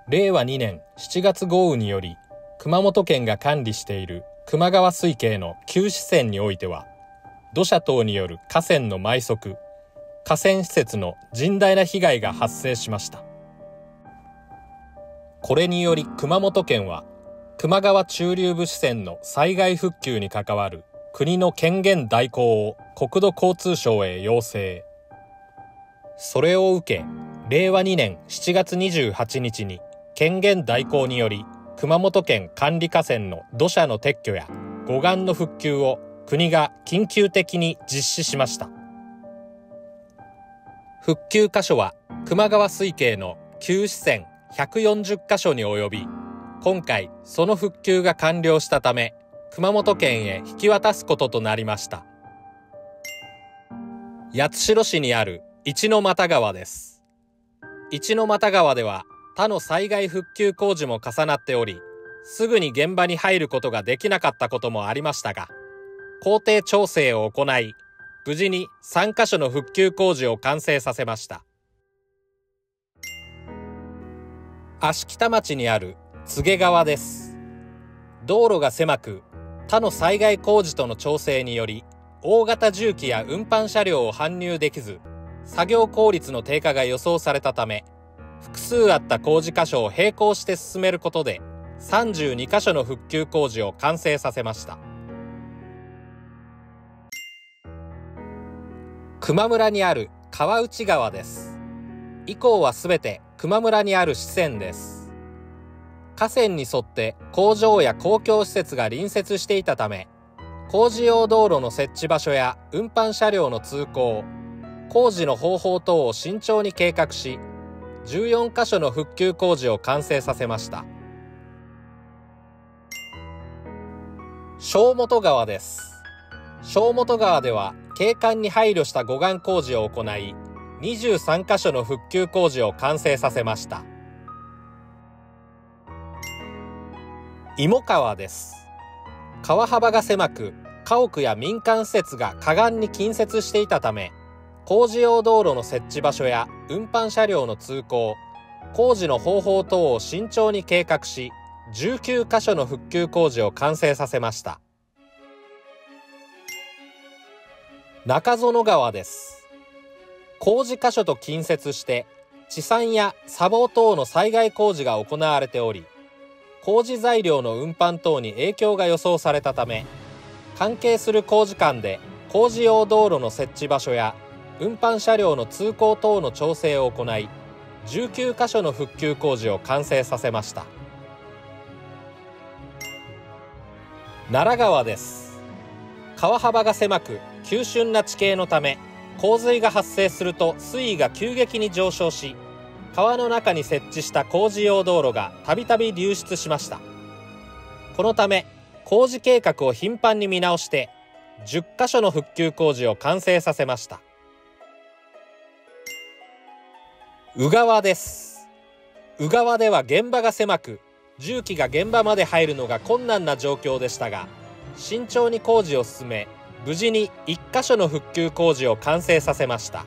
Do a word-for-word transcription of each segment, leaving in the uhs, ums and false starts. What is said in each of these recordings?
れいわにねんしちがつ豪雨により熊本県が管理している球磨川水系の旧支線においては、土砂等による河川の埋塞、河川施設の甚大な被害が発生しました。これにより熊本県は球磨川中流部支線の災害復旧に関わる国の権限代行を国土交通省へ要請。それを受け、れいわにねんしちがつにじゅうはちにちに権限代行により熊本県管理河川の土砂の撤去や護岸の復旧を国が緊急的に実施しました。復旧箇所は球磨川水系の旧支線ひゃくよんじゅっかしょに及び、今回その復旧が完了したため熊本県へ引き渡すこととなりました。八代市にある一ノ又川です。一ノ又川では他の災害復旧工事も重なっており、すぐに現場に入ることができなかったこともありましたが、工程調整を行い、無事にさんかしょの復旧工事を完成させました。芦北町にある柘植川です。道路が狭く、他の災害工事との調整により、大型重機や運搬車両を搬入できず、作業効率の低下が予想されたため、複数あった工事箇所を並行して進めることで、さんじゅうにかしょの復旧工事を完成させました。球磨村にある川内川です。以降はすべて球磨村にある支線です。河川に沿って工場や公共施設が隣接していたため、工事用道路の設置場所や運搬車両の通行、工事の方法等を慎重に計画し、じゅうよんかしょの復旧工事を完成させました。小本川です。小本川では景観に配慮した護岸工事を行い、にじゅうさんかしょの復旧工事を完成させました。芋川です。川幅が狭く、家屋や民間施設が河岸に近接していたため、工事用道路の設置場所や運搬車両の通行、工事の方法等を慎重に計画し、じゅうきゅうかしょの復旧工事を完成させました。中園川です。工事箇所と近接して治山や砂防等の災害工事が行われており、工事材料の運搬等に影響が予想されたため、関係する工事間で工事用道路の設置場所や運搬車両の通行等の調整を行い、じゅうきゅうかしょの復旧工事を完成させました。奈良川です。川幅が狭く急峻な地形のため、洪水が発生すると水位が急激に上昇し、川の中に設置した工事用道路がたびたび流出しました。このため工事計画を頻繁に見直してじゅっかしょの復旧工事を完成させました。宇川です。宇川では現場が狭く、重機が現場まで入るのが困難な状況でしたが、慎重に工事を進め、無事にいっかしょの復旧工事を完成させました。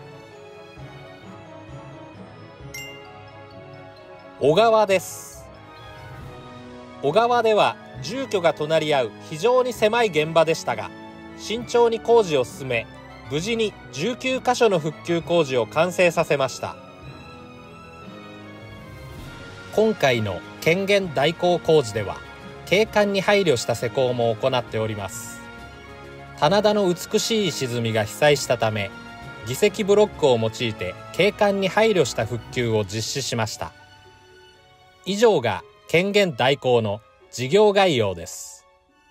小川です。小川では住居が隣り合う非常に狭い現場でしたが、慎重に工事を進め、無事にじゅうきゅうかしょの復旧工事を完成させました。今回の権限代行工事では、景観に配慮した施工も行っております。棚田の美しい沈みが被災したため、議石ブロックを用いて景観に配慮した復旧を実施しました。以上が権限代行の事業概要です。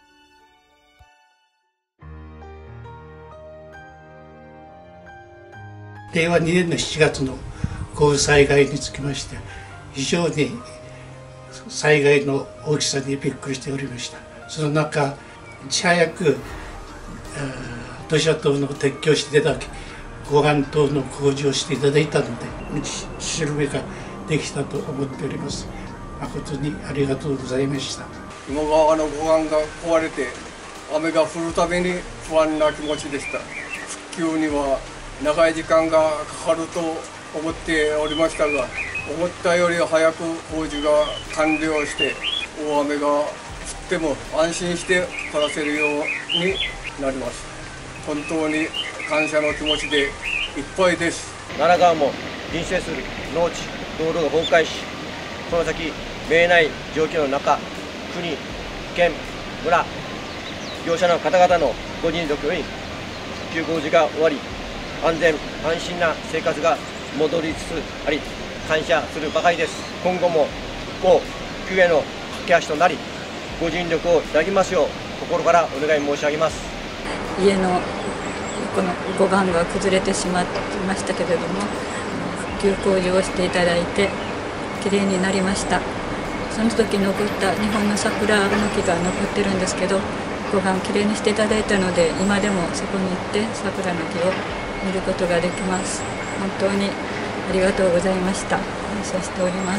れいわにねんのしちがつの豪雨災害につきまして、非常に災害の大きさにびっくりしておりました。その中、いち早く土砂等の撤去をしていただき、護岸等の工事をしていただいたので、道しるべができたと思っております。誠にありがとうございました。 今川の護岸が壊れて、雨が降るために不安な気持ちでした。復旧には長い時間がかかると思っておりましたが、 思ったより早く工事が完了して大雨が降っても安心して暮らせるようになります。本当に感謝の気持ちでいっぱいです。 奈良川も隣接する農地、道路が崩壊し、この先見えない状況の中、国、県、村、業者の方々のご尽力に復旧工事が終わり、安全安心な生活が戻りつつあり、感謝するばかりです。今後も復興・復旧への架け橋となり、ご尽力をいただきますよう心からお願い申し上げます。 家のこの護岸が崩れてしまいましたけれども、復旧工事をしていただいてきれいになりました。その時残った日本の桜の木が残ってるんですけど、護岸きれいにしていただいたので、今でもそこに行って桜の木を見ることができます。本当にありがとうございました。感謝しております。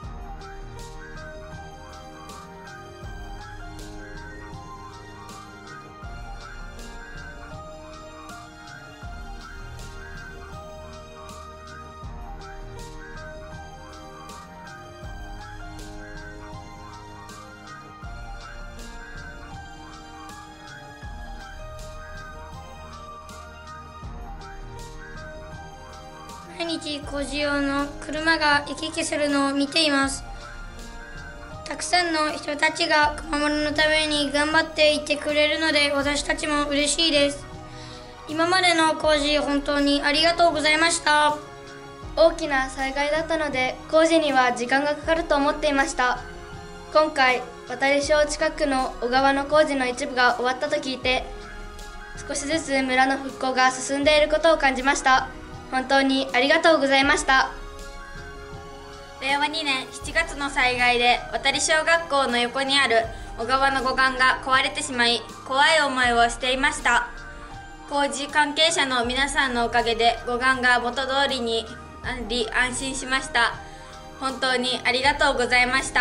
毎日工事用の車が行き来するのを見ています。たくさんの人たちが熊本のために頑張っていてくれるので、私たちも嬉しいです。今までの工事本当にありがとうございました。 大きな災害だったので工事には時間がかかると思っていました。今回渡小近くの小川の工事の一部が終わったと聞いて、少しずつ村の復興が進んでいることを感じました。本当にありがとうございました。 れいわにねんしちがつの災害で渡小学校の横にある小川の護岸が壊れてしまい、怖い思いをしていました。工事関係者の皆さんのおかげで護岸が元通りになり安心しました。本当にありがとうございました。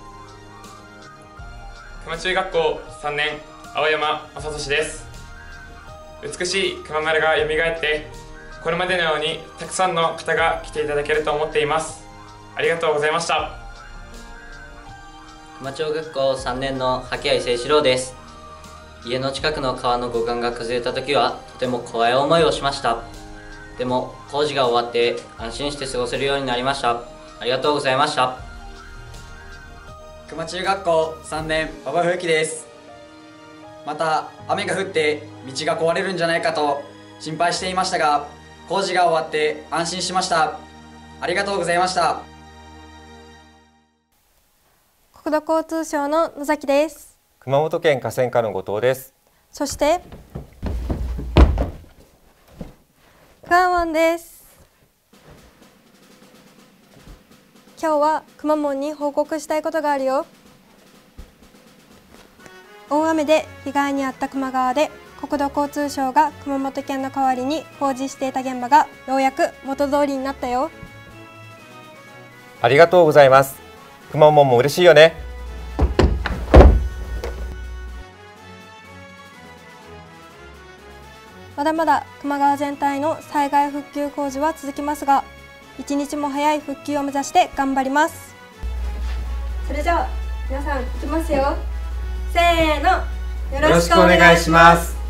熊中学校さんねん青山正俊です。美しい熊丸がよみがえって、これまでのようにたくさんの方が来ていただけると思っています。ありがとうございました。 熊中学校さんねんの萩合誠志郎です。家の近くの川の護岸が崩れた時はとても怖い思いをしました。でも工事が終わって安心して過ごせるようになりました。ありがとうございました。 熊中学校さんねん馬場冬樹です。また雨が降って道が壊れるんじゃないかと心配していましたが、工事が終わって安心しました。ありがとうございました。 国土交通省の野崎です。 熊本県河川課の後藤です。 そしてくまモンです。今日はくまモンに報告したいことがあるよ。大雨で被害に遭った球磨川で国土交通省が熊本県の代わりに工事していた現場がようやく元通りになったよ。 ありがとうございます。くまモンも嬉しいよね。 まだまだ球磨川全体の災害復旧工事は続きますが、一日も早い復旧を目指して頑張ります。それじゃあ皆さんいきますよ。せーの、よろしくお願いします。